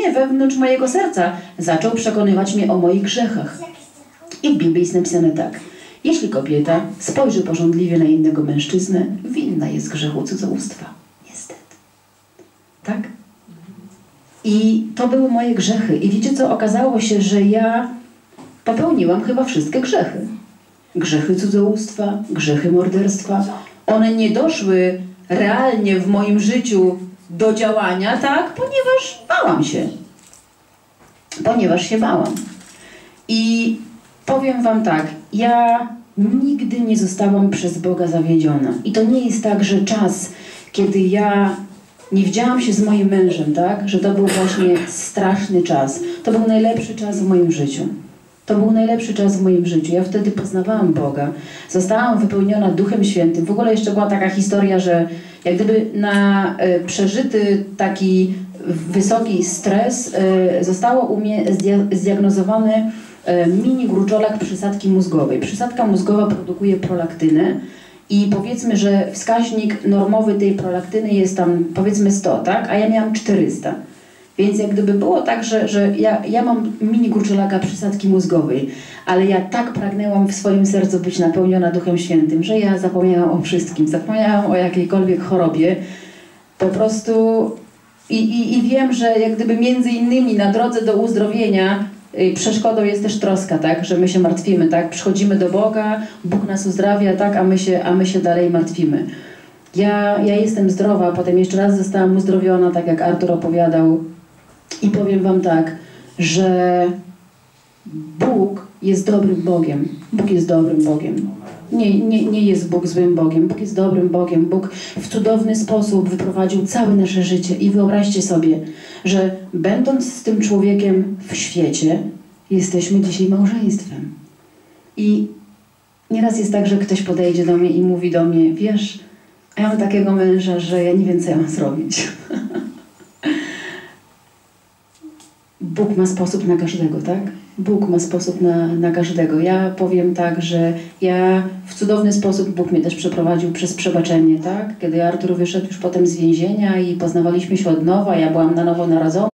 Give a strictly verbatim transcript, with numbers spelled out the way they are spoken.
głębie wewnątrz mojego serca zaczął przekonywać mnie o moich grzechach. I w Biblii jest napisane tak. Jeśli kobieta spojrzy pożądliwie na innego mężczyznę, winna jest grzechu cudzołóstwa. Niestety. Tak? I to były moje grzechy. I wiecie co? Okazało się, że ja popełniłam chyba wszystkie grzechy. Grzechy cudzołóstwa, grzechy morderstwa. One nie doszły realnie w moim życiu do działania, tak? Ponieważ bałam się. Ponieważ się bałam. I powiem wam tak, ja nigdy nie zostałam przez Boga zawiedziona. I to nie jest tak, że czas, kiedy ja nie widziałam się z moim mężem, tak? Że to był właśnie straszny czas. To był najlepszy czas w moim życiu. To był najlepszy czas w moim życiu. Ja wtedy poznawałam Boga. Zostałam wypełniona Duchem Świętym. W ogóle jeszcze była taka historia, że jak gdyby na y, przeżyty taki wysoki stres y, zostało u mnie zdiagnozowany y, mini gruczolak przysadki mózgowej. Przysadka mózgowa produkuje prolaktynę i powiedzmy, że wskaźnik normowy tej prolaktyny jest tam powiedzmy sto, tak? A ja miałam czterysta. Więc jak gdyby było tak, że, że ja, ja mam mini gruczolaka przysadki mózgowej, ale ja tak pragnęłam w swoim sercu być napełniona Duchem Świętym, że ja zapomniałam o wszystkim, zapomniałam o jakiejkolwiek chorobie. Po prostu i, i, i wiem, że jak gdyby między innymi na drodze do uzdrowienia y, przeszkodą jest też troska, tak, że my się martwimy, tak, przychodzimy do Boga, Bóg nas uzdrawia, tak, a my się, a my się dalej martwimy. Ja, ja jestem zdrowa, potem jeszcze raz zostałam uzdrowiona, tak jak Artur opowiadał. I powiem wam tak, że Bóg jest dobrym Bogiem. Bóg jest dobrym Bogiem. Nie, nie, nie jest Bóg złym Bogiem. Bóg jest dobrym Bogiem. Bóg w cudowny sposób wyprowadził całe nasze życie. I wyobraźcie sobie, że będąc z tym człowiekiem w świecie, jesteśmy dzisiaj małżeństwem. I nieraz jest tak, że ktoś podejdzie do mnie i mówi do mnie, wiesz, ja mam takiego męża, że ja nie wiem, co ja mam zrobić. Bóg ma sposób na każdego, tak? Bóg ma sposób na, na każdego. Ja powiem tak, że ja w cudowny sposób Bóg mnie też przeprowadził przez przebaczenie, tak? Kiedy Artur wyszedł już potem z więzienia i poznawaliśmy się od nowa, ja byłam na nowo narodzona.